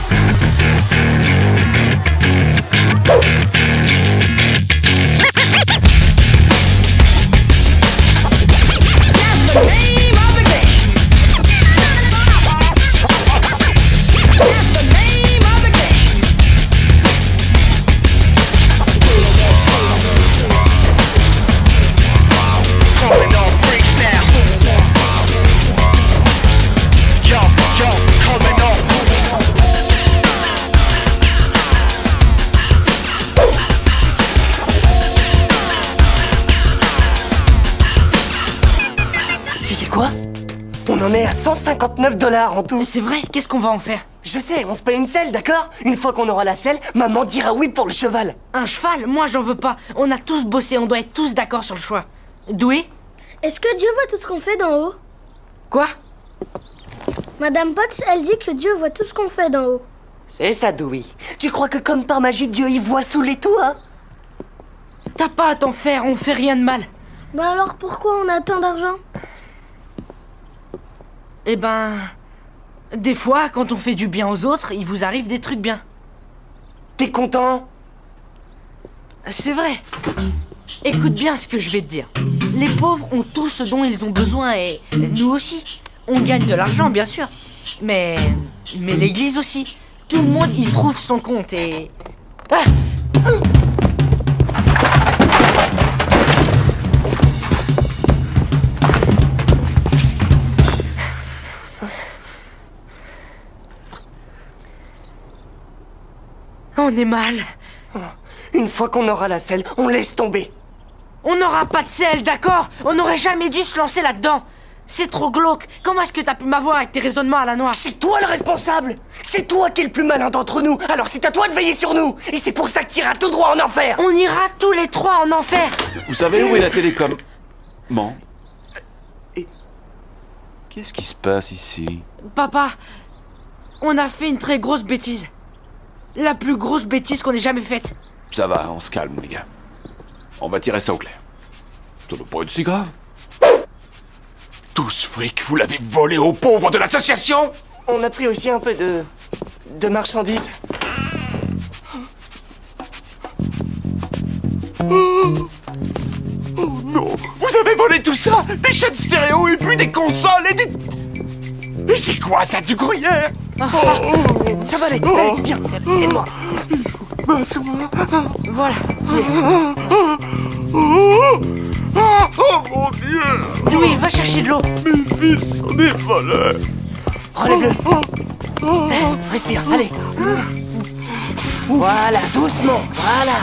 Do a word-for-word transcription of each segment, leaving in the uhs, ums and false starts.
On en est à cent cinquante-neuf dollars en tout. C'est vrai? Qu'est-ce qu'on va en faire? Je sais, on se paye une selle, d'accord? Une fois qu'on aura la selle, maman dira oui pour le cheval. Un cheval? Moi, j'en veux pas. On a tous bossé, on doit être tous d'accord sur le choix. Doué? Est-ce que Dieu voit tout ce qu'on fait d'en haut? Quoi? Madame Potts, elle dit que Dieu voit tout ce qu'on fait d'en haut. C'est ça, Dewey. Tu crois que comme par magie, Dieu il voit sous les toits, hein? T'as pas à t'en faire, on fait rien de mal. Bah alors pourquoi on a tant d'argent? Eh ben... Des fois, quand on fait du bien aux autres, il vous arrive des trucs bien. T'es content? C'est vrai. Écoute bien ce que je vais te dire. Les pauvres ont tout ce dont ils ont besoin et nous aussi. On gagne de l'argent, bien sûr. Mais... Mais l'église aussi. Tout le monde y trouve son compte et... Ah! On est mal. Une fois qu'on aura la selle, on laisse tomber. On n'aura pas de selle, d'accord? On n'aurait jamais dû se lancer là-dedans. C'est trop glauque. Comment est-ce que t'as pu m'avoir avec tes raisonnements à la noix? C'est toi le responsable. C'est toi qui es le plus malin d'entre nous. Alors c'est à toi de veiller sur nous. Et c'est pour ça que t'iras tout droit en enfer. On ira tous les trois en enfer. Vous savez où est la télécom? Bon. Et... Qu'est-ce qui se passe ici? Papa, on a fait une très grosse bêtise. La plus grosse bêtise qu'on ait jamais faite. Ça va, on se calme, les gars. On va tirer ça au clair. Ça doit pas être si grave. Tout ce fric, vous l'avez volé aux pauvres de l'association? On a pris aussi un peu de... de marchandises. Oh, oh non! Vous avez volé tout ça? Des chaînes stéréo et puis des consoles et des... Et c'est quoi ça, du gruyère? Oh, oh, ça va aller, oh, allez, viens, aide-moi. Il faut m'asseoir. Voilà, tiens. Oh, oh, oh, oh mon Dieu! Oui, va chercher de l'eau. Mes fils sont des voleurs. Relève-le. Respire, allez. Voilà, doucement, voilà.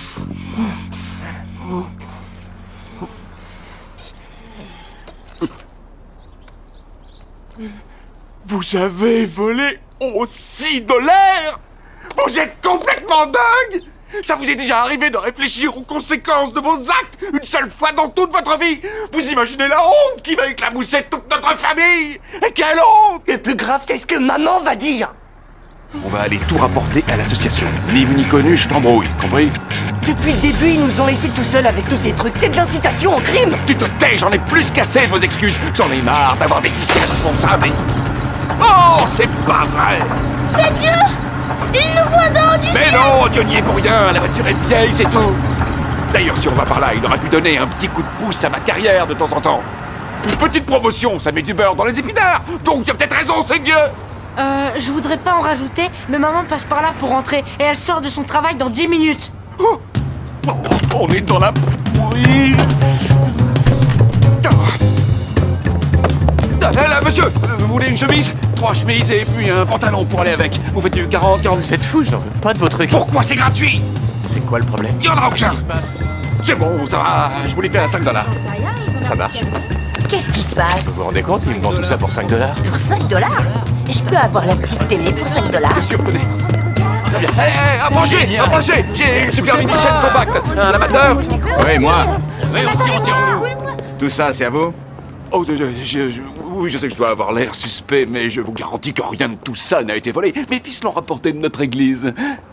Vous avez volé aussi de l'air? Vous êtes complètement dingue! Ça vous est déjà arrivé de réfléchir aux conséquences de vos actes une seule fois dans toute votre vie? Vous imaginez la honte qui va éclabousser toute notre famille? Et quelle honte! Le plus grave, c'est ce que maman va dire. On va aller tout rapporter à l'association. Ni vu ni connu, je t'embrouille, compris? Depuis le début, ils nous ont laissés tout seuls avec tous ces trucs. C'est de l'incitation au crime. Tu te tais, j'en ai plus qu'assez de vos excuses. J'en ai marre d'avoir des petits responsables. Oh, c'est pas vrai! C'est Dieu! Il nous voit d'en haut du Mais ciel! non, Dieu n'y est pour rien, la voiture est vieille, c'est tout. D'ailleurs, si on va par là, il aurait pu donner un petit coup de pouce à ma carrière de temps en temps. Une petite promotion, ça met du beurre dans les épinards. Donc, il a peut-être raison, c'est Dieu. Euh, je voudrais pas en rajouter, mais maman passe par là pour rentrer et elle sort de son travail dans dix minutes. Oh, oh, on est dans la... Oui. Là, là, monsieur, vous voulez une chemise? Trois chemises et puis un pantalon pour aller avec. Vous faites du quarante, quarante. Vous êtes fou, j'en veux pas de vos trucs. Pourquoi c'est gratuit? C'est quoi le problème? Il y en a aucun. C'est bon, ça va, je vous l'ai fait à cinq dollars. Ça marche. Qu'est-ce qui se passe? Vous vous rendez compte, ils me vendent tout ça pour cinq dollars? Pour cinq dollars? Je peux avoir la petite télé pour cinq dollars? Bien sûr, tenez. Hé, hé, approchez, approchez. J'ai j'ai permis une chaîne compacte. Un amateur? Oui, moi. Oui, on tire, on tire, on tire. Tout ça, c'est à vous? Oh, je, je- je- oui, je sais que je dois avoir l'air suspect, mais je vous garantis que rien de tout ça n'a été volé. Mes fils l'ont rapporté de notre église.